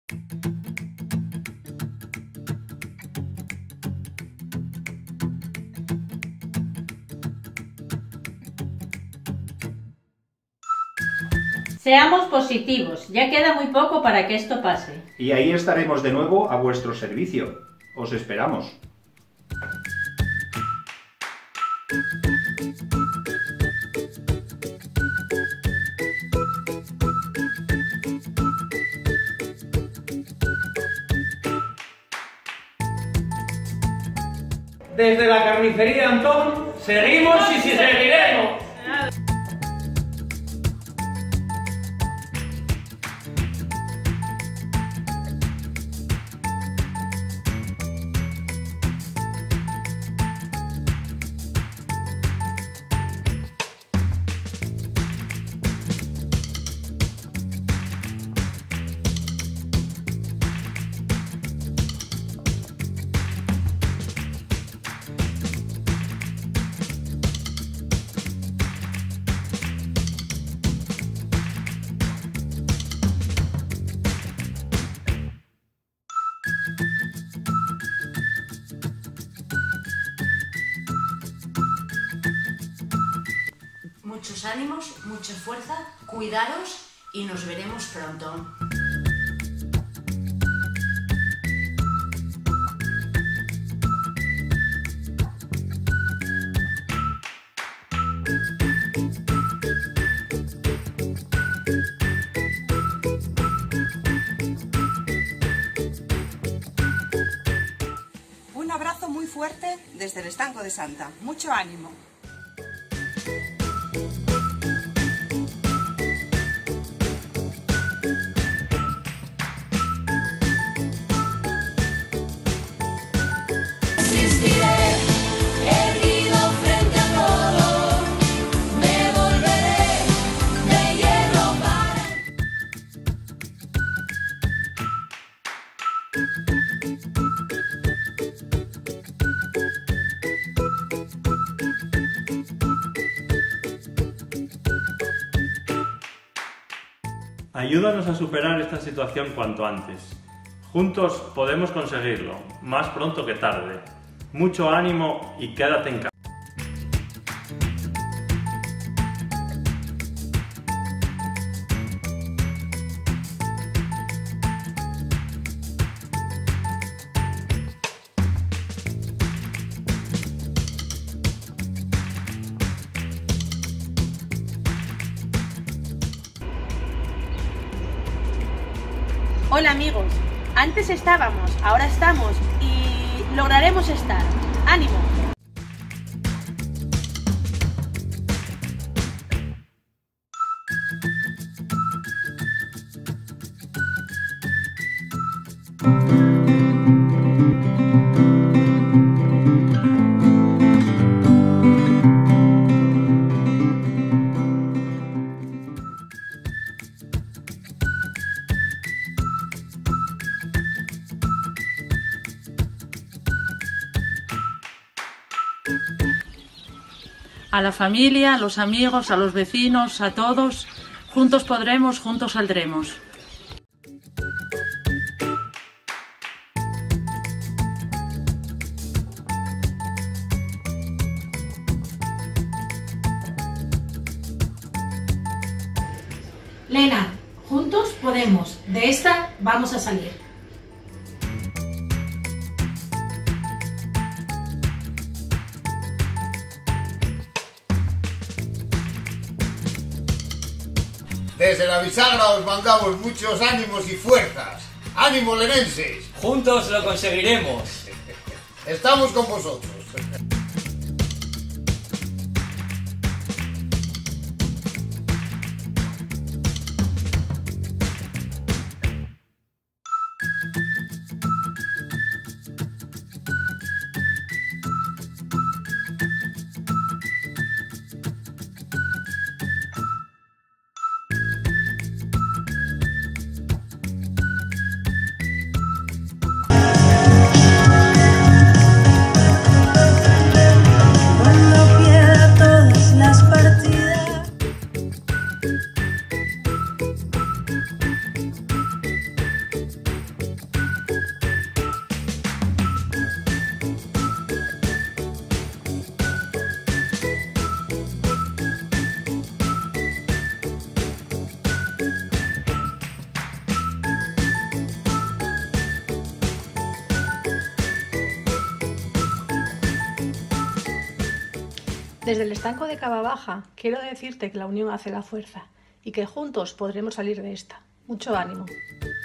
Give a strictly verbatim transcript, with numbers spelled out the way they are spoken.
Seamos positivos, ya queda muy poco para que esto pase. Y ahí estaremos de nuevo a vuestro servicio. Os esperamos. Desde la carnicería Antón, seguimos y si seguiremos. Muchos ánimos, mucha fuerza, cuidaros y nos veremos pronto. Un abrazo muy fuerte desde el Estanco de Santa. Mucho ánimo. Ayúdanos a superar esta situación cuanto antes. Juntos podemos conseguirlo, más pronto que tarde. Mucho ánimo y quédate en casa. Hola amigos, antes estábamos, ahora estamos y lograremos estar. ¡Ánimo! A la familia, a los amigos, a los vecinos, a todos, juntos podremos, juntos saldremos. Lena, juntos podemos, de esta vamos a salir. Desde la bisagra os mandamos muchos ánimos y fuerzas. ¡Ánimo, lenenses! Juntos lo conseguiremos. Estamos con vosotros. Desde el estanco de Cava Baja quiero decirte que la unión hace la fuerza y que juntos podremos salir de esta. Mucho ánimo.